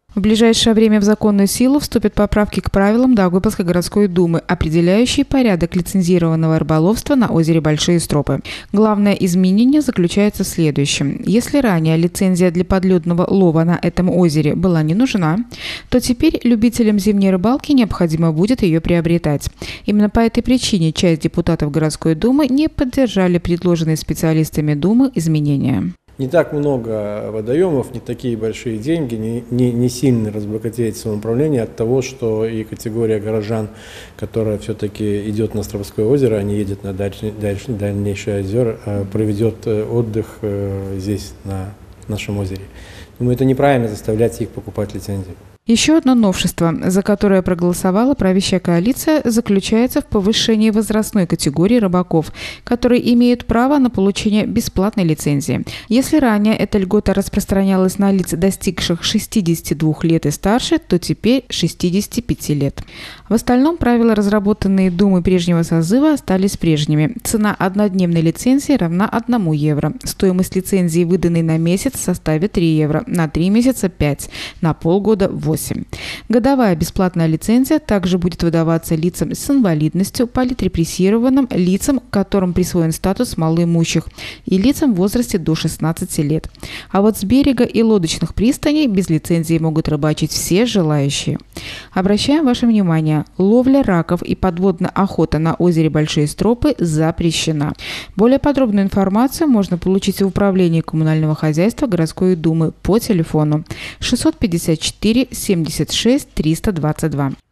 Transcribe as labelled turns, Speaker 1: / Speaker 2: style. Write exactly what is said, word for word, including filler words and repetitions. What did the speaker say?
Speaker 1: В ближайшее время в законную силу вступят поправки к правилам Даугавпилской городской думы, определяющие порядок лицензированного рыболовства на озере Большие Стропы. Главное изменение заключается в следующем. Если ранее лицензия для подледного лова на этом озере была не нужна, то теперь любителям зимней рыбалки необходимо будет ее приобретать. Именно по этой причине часть депутатов городской думы не поддержали предложенные специалистами думы изменения.
Speaker 2: Не так много водоемов, не такие большие деньги, не, не, не сильно разбогатеет самоуправление от того, что и категория горожан, которая все-таки идет на Островское озеро, а не едет на дальше, дальше, дальнейшие озера, проведет отдых здесь, на нашем озере. Думаю, это неправильно заставлять их покупать лицензии.
Speaker 1: Еще одно новшество, за которое проголосовала правящая коалиция, заключается в повышении возрастной категории рыбаков, которые имеют право на получение бесплатной лицензии. Если ранее эта льгота распространялась на лиц, достигших шестидесяти двух лет и старше, то теперь шестидесяти пяти лет. В остальном правила, разработанные Думой прежнего созыва, остались прежними. Цена однодневной лицензии равна одному евро. Стоимость лицензии, выданной на месяц, составит три евро, на три месяца – пять, на полгода – восемь. Годовая бесплатная лицензия также будет выдаваться лицам с инвалидностью, политрепрессированным, лицам, которым присвоен статус малоимущих, и лицам в возрасте до шестнадцати лет. А вот с берега и лодочных пристаней без лицензии могут рыбачить все желающие. Обращаем ваше внимание, ловля раков и подводная охота на озере Большие Стропы запрещена. Более подробную информацию можно получить в Управлении коммунального хозяйства городской думы по телефону шестьсот пятьдесят четыре семьдесят шесть триста двадцать два.